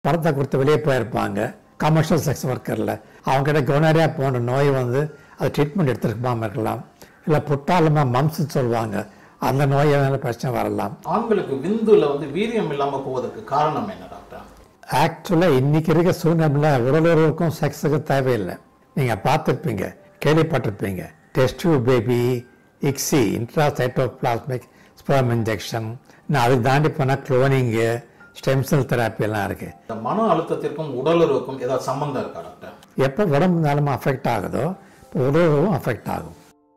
பணத்தை கொடுத்து வெளியே போயிருப்பாங்க. கமர்ஷியல் செக்ஸ் ஒர்க்கரில் அவங்ககிட்ட கொனோரியா போன்ற நோய் வந்து அது ட்ரீட்மெண்ட் எடுத்துருக்காமல் இருக்கலாம். இல்லை புட்டாளமாக மம்ஸ்ன்னு சொல்லுவாங்க, அந்த நோயால பிரச்சனை வரலாம். ஆண்களுக்கு விந்துல வந்து வீரியம் இல்லாமல் போவதற்கு காரணம் என்ன டாக்டர்? ஆக்சுவலாக இன்னைக்கு இருக்க சூழ்நிலையில் உடலுறவுக்கும் செக்ஸுக்கும் தேவையில்லை. நீங்கள் பார்த்துருப்பீங்க, கேள்விப்பட்டிருப்பீங்க, test tube baby, ICSI, intracytoplasmic sperm injection, நான் அதுக்கு தாண்டி போனால் குளோனிங்கு, ஸ்டெம் செல் தெராப்பி எல்லாம் இருக்குது. இந்த மன அழுத்தத்திற்கும் உடலுறவுக்கும் ஏதாவது சம்பந்தம் இருக்கா டாக்டர்? எப்போ உடம்பு நிலமை அஃபெக்ட் ஆகுதோ இப்போ உடலுறவும் அஃபெக்ட் ஆகும்.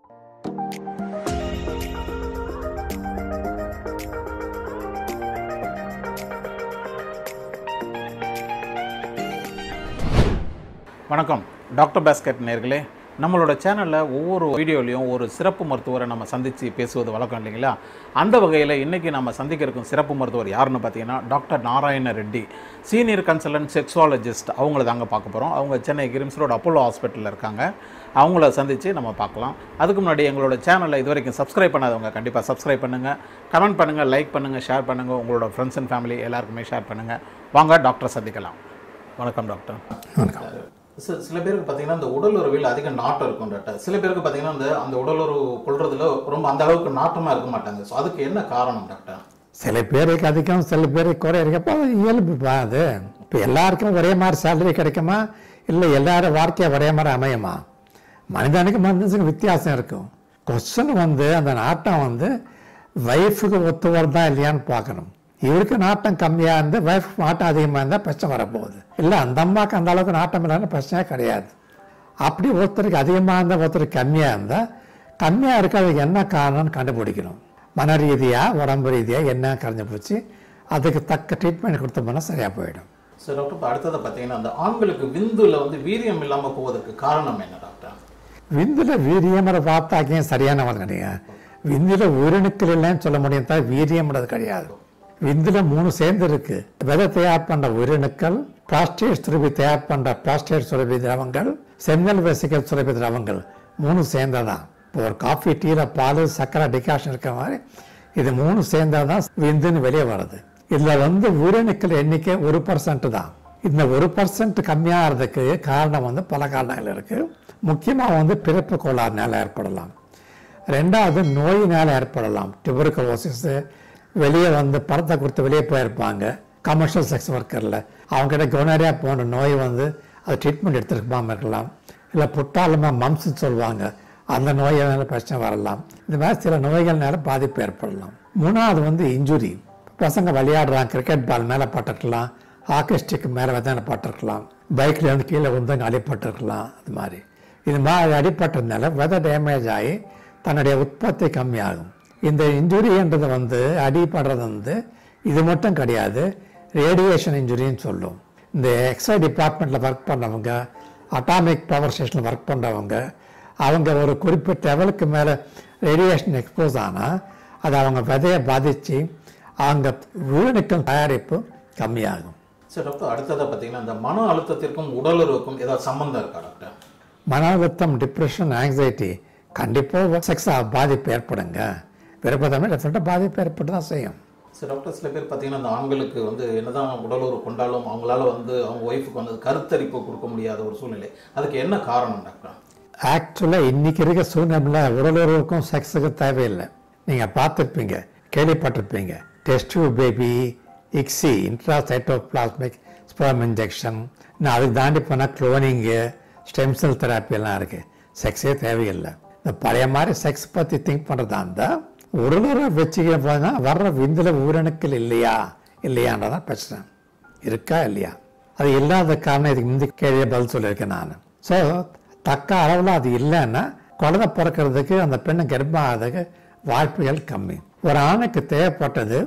வணக்கம் டாக்டர் பாஸ்கெட் நேயர்களே. நம்மளோட சேனலில் ஒவ்வொரு வீடியோலையும் ஒரு சிறப்பு மருத்துவரை நம்ம சந்தித்து பேசுவது வழக்கம் இல்லைங்களா? அந்த வகையில் இன்றைக்கி நம்ம சந்திக்க இருக்கும் சிறப்பு மருத்துவர் யாருன்னு பார்த்தீங்கன்னா doctor Narayana Reddy, senior consultant sexologist. அவங்கள தாங்க பார்க்க போகிறோம். அவங்க சென்னை கிரிம்ஸ் ரோடு அப்போலோ ஹாஸ்பிட்டலில் இருக்காங்க. அவங்கள சந்தித்து நம்ம பார்க்கலாம். அதுக்கு முன்னாடி எங்களோட சேனலில் இது வரைக்கும் சப்ஸ்கிரைப் பண்ணாதவங்க கண்டிப்பாக சப்ஸ்கிரைப் பண்ணுங்கள், கமெண்ட் பண்ணுங்கள், லைக் பண்ணுங்கள், ஷேர் பண்ணுங்கள், உங்களோட ஃப்ரெண்ட்ஸ் அண்ட் ஃபேமிலி எல்லாருக்குமே ஷேர் பண்ணுங்கள். வாங்க டாக்டரை சந்திக்கலாம். வணக்கம் டாக்டர். வணக்கம். சில பேருக்கு பார்த்தீங்கன்னா இந்த உடலுறவில் அதிக நாட்டம் இருக்கும் டாக்டர். சில பேருக்கு பார்த்தீங்கன்னா அந்த உடலுறவு கொள்றதுல ரொம்ப அந்த அளவுக்கு நாட்டமாக இருக்க மாட்டாங்க. ஸோ அதுக்கு என்ன காரணம் டாக்டர்? சில பேருக்கு அதிகம், சில பேருக்கு குறை இருக்கப்போ அது இயல்புப்பா. அது இப்போ எல்லாருக்கும் ஒரே மாதிரி சேலரி கிடைக்குமா, இல்லை எல்லாரும் வாழ்க்கையை ஒரே மாதிரி அமையுமா? மனிதனுக்கு மனிதனுக்கு வித்தியாசம் இருக்கும். கொஸ்டின் வந்து அந்த நாட்டம் வந்து வைஃபுக்கு ஒத்து வருதா இல்லையான்னு பார்க்கணும். இவருக்கு நாட்டம் கம்மியாக இருந்து வைஃப் நாட்டம் அதிகமாக இருந்தால் பிரச்சனை வரப்போகுது. இல்லை அந்த அம்மாவுக்கு அந்த அளவுக்கு நாட்டம் இல்லைன்னு பிரச்சனையே கிடையாது. அப்படி ஒருத்தருக்கு அதிகமாக இருந்தால் ஒருத்தருக்கு கம்மியாக இருந்தால், கம்மியாக இருக்கிறதுக்கு என்ன காரணம்னு கண்டுபிடிக்கணும். மன ரீதியாக உடம்பு ரீதியாக என்ன கரைஞ்சி போச்சு, அதுக்கு தக்க ட்ரீட்மெண்ட் கொடுத்தோம்னா சரியாக போயிடும். சார் டாக்டர், இப்போ அடுத்ததை பார்த்தீங்கன்னா அந்த ஆண்களுக்கு விந்துல வந்து வீரியம் இல்லாமல் போவதற்கு காரணம் என்ன டாக்டர்? விந்துல வீரியம்ன்ற வார்த்தைக்கு சரியான வார்த்தை கிடையாது. விந்துல உயிரணுக்கள் இல்லைன்னு சொல்ல முடியும், தான் வீரியம்ன்றது கிடையாது. விந்துல 3 சேர்ந்து இருக்கு. விதை தயார் பண்ற உயிரணுக்கள், பிராஸ்டேட் சுரப்பி தயார் பண்ற பிராஸ்டேட் சுரப்பி திரவங்கள், சென்னல் வெசிக்கல் சுரப்பி திரவங்கள் 3 சேர்ந்ததான். இப்போ ஒரு காஃபி, டீல பால், சர்க்கரை, டிகாஷன் இருக்கிற மாதிரி இது 3 சேர்ந்தாதான் விந்துன்னு வெளியே வருது. இதுல வந்து உயிரணுக்கள் எண்ணிக்கை 1% தான். இந்த 1% கம்மியாகிறதுக்கு காரணம் வந்து பல காரணங்கள் இருக்கு. முக்கியமாக வந்து பிறப்பு கோளாறுனால ஏற்படலாம். ரெண்டாவது நோயினால் ஏற்படலாம். டியூபர்குலோசிஸ், வெளியே வந்து பணத்தை கொடுத்து வெளியே போயிருப்பாங்க. கமர்ஷியல் செக்ஸ் ஒர்க்கரில் அவங்ககிட்ட கொனோரியா போன்ற நோய் வந்து அது ட்ரீட்மெண்ட் எடுத்துருக்காமல் இருக்கலாம். இல்லை புட்டாளமாக மம்ஸ்ன்னு சொல்லுவாங்க, அந்த நோயால பிரச்சனை வரலாம். இந்த மாதிரி சில நோய்கள்னால பாதிப்பு ஏற்படலாம். மூணாவது வந்து இன்ஜுரி. பசங்க விளையாடுறாங்க, கிரிக்கெட் பால் மேலே பட்டிருக்கலாம், ஹாக்கி ஸ்டிக் மேலே விதான பட்டிருக்கலாம், பைக்கில் வந்து கீழே வந்து அடிப்பட்டிருக்கலாம். அது மாதிரி இது மாதிரி அடிப்பட்டதுனால விதை டேமேஜ் ஆகி தன்னுடைய உற்பத்தி கம்மியாகும். இந்த இன்ஜுரின்றது வந்து அடிப்படுறது வந்து இது மட்டும் கிடையாது, ரேடியேஷன் இன்ஜுரின்னு சொல்லும். இந்த எக்ஸ்ரே டிபார்ட்மெண்ட்டில் ஒர்க் பண்ணவங்க, அட்டாமிக் பவர் ஸ்டேஷனில் ஒர்க் பண்ணுறவங்க, அவங்க ஒரு குறிப்பிட்ட லெவலுக்கு மேலே ரேடியேஷன் எக்ஸ்போஸ் ஆனால் அது அவங்க விதையை பாதித்து அவங்க உயிரணுக்கள் தயாரிப்பு கம்மியாகும். சார் டாக்டர், அடுத்ததை பார்த்தீங்கன்னா இந்த மன அழுத்தத்திற்கும் உடலுறவுக்கும் ஏதாவது சம்பந்தம் இருக்கா டாக்டர்? மன அழுத்தம், டிப்ரெஷன், ஆங்ஸைட்டி கண்டிப்பாக செக்ஸ் பாதிப்பு ஏற்படுங்க. விருப்பத்தமே டெஃபினட்டாக பாதிப்பு ஏற்பட்டு தான் செய்யும். சார் டாக்டர், சில பேர் பார்த்தீங்கன்னா அந்த ஆண்களுக்கு வந்து என்னதான் உடலுறவு கொண்டாலும் அவங்களால வந்து அவங்க ஒய்ஃபுக்கு வந்து கருத்தரிப்பு கொடுக்க முடியாத ஒரு சூழ்நிலை. அதுக்கு என்ன காரணம் டாக்டர்? ஆக்சுவலாக இன்னைக்கு இருக்க சூழ்நிலையில் உடலுறவுக்கும் செக்ஸுக்கும் தேவையில்லை. நீங்கள் பார்த்துருப்பீங்க, கேள்விப்பட்டிருப்பீங்க, test tube baby, ICSI, intracytoplasmic sperm injection, நான் அதுக்கு தாண்டி போனால் குளோனிங்கு, ஸ்டெம் செல் தெராப்பி எல்லாம் இருக்குது. செக்ஸே தேவையில்லை. இந்த பழைய மாதிரி செக்ஸ் பற்றி திங்க் பண்ணுறதா இருந்தால் உடலுறவு வச்சுக்க போனால் வர்ற விந்துல உயிரணுக்கள் இல்லையான்றதான் பிரச்சனை. இருக்கா இல்லையா? அது இல்லாத காரணம் இதுக்கு இந்த கேள்வியை பதில் சொல்லியிருக்கேன் நான். ஸோ தக்க அளவில் அது இல்லைன்னா குழந்தை பிறக்கிறதுக்கு, அந்த பெண்ணை கர்ப்பம் ஆகிறதுக்கு வாய்ப்புகள் கம்மி. ஒரு ஆணுக்கு தேவைப்பட்டது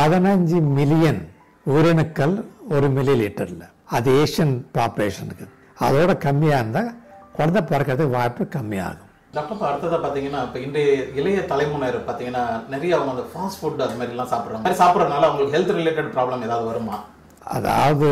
15 மில்லியன் உயிரணுக்கள் 1 மில்லி லிட்டரில். அது ஏஷியன் பாப்புலேஷனுக்கு. அதோட கம்மியாக இருந்தால் குழந்தை பிறக்கிறதுக்கு வாய்ப்பு கம்மியாகும். டாக்டர், இப்போ அடுத்ததாக பார்த்தீங்கன்னா இப்போ இன்றைய இளைய தலைமுறையினர் பார்த்தீங்கன்னா நிறைய அவங்க அந்த ஃபாஸ்ட் ஃபுட் அது மாதிரிலாம் சாப்பிட்றாங்க. சாப்பிட்றதுனால அவங்களுக்கு ஹெல்த் ரிலேட்டட் ப்ராப்ளம் ஏதாவது வருமா? அதாவது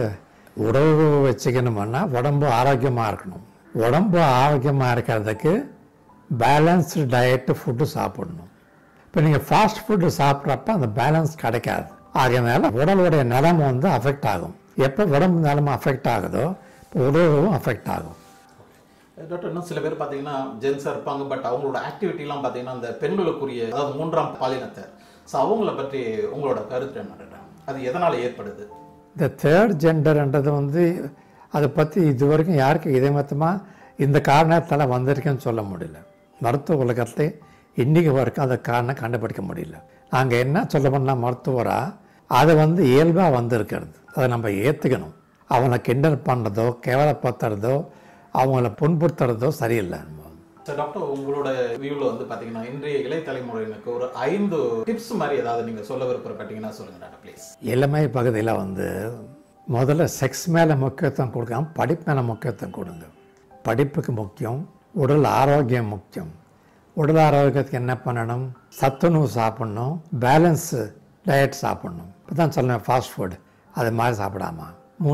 உடம்பு வச்சுக்கணும்னா உடம்பு ஆரோக்கியமாக இருக்கணும். உடம்பு ஆரோக்கியமாக இருக்கிறதுக்கு பேலன்ஸ்டு டயட்டு ஃபுட்டு சாப்பிடணும். இப்போ நீங்கள் ஃபாஸ்ட் ஃபுட்டு சாப்பிட்றப்ப அந்த பேலன்ஸ் கிடைக்காது. ஆகையினால உடலுடைய நலம் வந்து அஃபெக்ட் ஆகும். எப்போ உடம்பு நிலமை அஃபெக்ட் ஆகுதோ உடலும் அஃபெக்ட் ஆகும். டாக்டர், இன்னும் சில பேர் பார்த்தீங்கன்னா ஜென்ஸாக இருப்பாங்க, பட் அவங்களோட ஆக்டிவிட்டிலாம் பார்த்தீங்கன்னா அந்த பெண்களுக்குரிய, அதாவது 3ஆம் பாலினத்தை, ஸோ அவங்கள பற்றி உங்களோட கருத்து என்ன? அது எதனால் ஏற்படுது? இந்த தேர்ட் ஜெண்டர்ன்றது அதை பற்றி இது வரைக்கும் யாருக்கும் இதேமத்தமாக இந்த காரணத்தால் வந்திருக்குன்னு சொல்ல முடியல. மருத்துவ உலகத்தை இன்றைக்கு வரைக்கும் அதை காரணம் கண்டுபிடிக்க முடியல. நாங்கள் என்ன சொல்ல பண்ணால் மருத்துவராக அதை இயல்பாக வந்திருக்கிறது, அதை நம்ம ஏற்றுக்கணும். அவனை கிண்டல் பண்ணுறதோ கேவலப்படுத்துறதோ அவங்கள புண்படுத்துறதோ சரியில்லை. சார் டாக்டர், உங்களோட வியூவில் பார்த்தீங்கன்னா இன்றைய இளைய தலைமுறையினருக்கு ஒரு 5 டிப்ஸ் மாதிரி ஏதாவது நீங்கள் சொல்ல விருப்பப்பட்டீங்கன்னா சொல்லுங்கள் டாக்டர் ப்ளீஸ். இளமை பகுதியில் முதல்ல செக்ஸ் மேலே முக்கியத்துவம் கொடுக்காம படிப்பு மேலே முக்கியத்துவம் கொடுங்க. படிப்புக்கு முக்கியம், உடல் ஆரோக்கியம் முக்கியம். உடல் ஆரோக்கியத்துக்கு என்ன பண்ணணும்? சத்துணவு சாப்பிட்ணும், பேலன்ஸு டயட் சாப்பிட்ணும். இப்போ தான் சொல்லுவேன் ஃபாஸ்ட் ஃபுட் அது மாதிரி சாப்பிடாமா.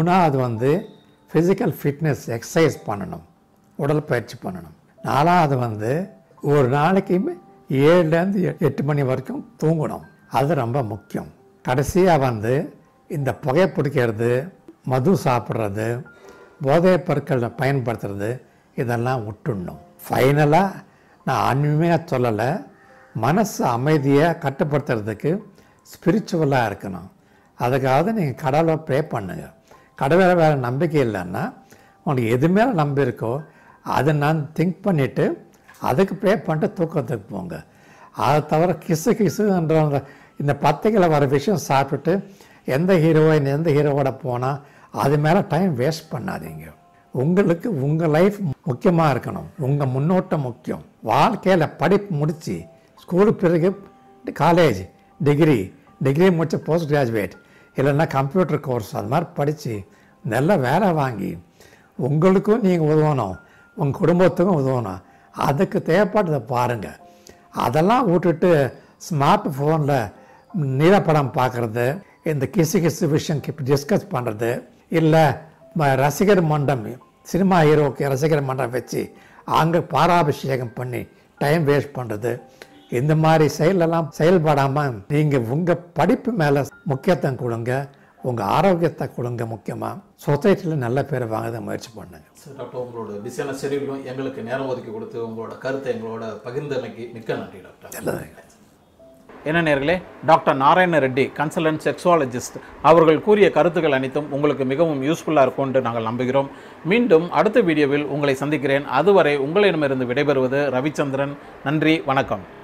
3வது ஃபிசிக்கல் ஃபிட்னஸ், எக்ஸசைஸ் பண்ணணும், உடற்பயிற்சி பண்ணணும். 4வது ஒரு நாளைக்கு 7லேருந்து 8 மணி வரைக்கும் தூங்கணும், அது ரொம்ப முக்கியம். கடைசியாக இந்த புகை பிடிக்கிறது, மது சாப்பிட்றது, போதைப் பொருட்களை பயன்படுத்துறது இதெல்லாம் விட்டுடணும். ஃபைனலாக நான் ஆன்மீகமாக சொல்லலை, மனசு அமைதியை கட்டுப்படுத்துறதுக்கு ஸ்பிரிச்சுவலாக இருக்கணும். அதுக்காக நீங்கள் கடவுளை ப்ரே பண்ணுங்க. கடவுளை வேறு நம்பிக்கை இல்லைன்னா உங்களுக்கு எது மேலே நம்பி இருக்கோ அதை நான் திங்க் பண்ணிவிட்டு அதுக்கு ப்ரே பண்ணிட்டு தூக்கத்துக்கு போங்க. அதை தவிர கிசுன்ற இந்த பத்திரிக்கையில் வர விஷயம் சாப்பிட்டுட்டு எந்த ஹீரோயின் எந்த ஹீரோவோட போனால் அது மேலே டைம் வேஸ்ட் பண்ணாதீங்க. உங்களுக்கு உங்கள் லைஃப் முக்கியமாக இருக்கணும், உங்கள் முன்னோட்டம் முக்கியம். வாழ்க்கையில் படிப்பு முடித்து ஸ்கூலுக்கு பிறகு காலேஜ் டிகிரி முடித்து போஸ்ட் கிராஜுவேட் இல்லைன்னா கம்ப்யூட்டர் கோர்ஸ் அது மாதிரி படித்து நல்ல வேலை வாங்கி உங்களுக்கும் நீங்கள் உதவணும், உங்கள் குடும்பத்துக்கும் உதவணும். அதுக்கு தேவைப்பட்டதை பாருங்கள். அதெல்லாம் விட்டுட்டு ஸ்மார்ட் ஃபோனில் நீலப்படம் பார்க்குறது, இந்த கிசு விஷயம் டிஸ்கஸ் பண்ணுறது, இல்லை ரசிகர் மன்றம், சினிமா ஹீரோக்கு ரசிகர் மன்றம் வச்சு அங்கே பாராபிஷேகம் பண்ணி டைம் வேஸ்ட் பண்ணுறது, இந்த மாதிரி செயல்படாமல் நீங்கள் உங்கள் படிப்பு மேலே முக்கியத்துவம் கொடுங்க, உங்கள் ஆரோக்கியத்தை கொடுங்க. முக்கியமாக சொசைட்டியில் நல்ல பேர் வாங்க முயற்சி பண்ணுங்க. சார் டாக்டர், உங்களோட பிஸியான ஷெடியூலும் எங்களுக்கு நேரம் ஒதுக்கி கொடுத்து உங்களோட கருத்தை எங்களோட பகிர்ந்தமைக்கு மிக்க நன்றி டாக்டர். நல்லது. என்ன நேயர்களே, doctor Narayana Reddy consultant sexologist அவர்கள் கூறிய கருத்துக்கள் அனைத்தும் உங்களுக்கு மிகவும் யூஸ்ஃபுல்லாக இருக்கும் என்று நாங்கள் நம்புகிறோம். மீண்டும் அடுத்த வீடியோவில் உங்களை சந்திக்கிறேன். அதுவரை உங்களிடமிருந்து விடைபெறுவது ரவிச்சந்திரன். நன்றி, வணக்கம்.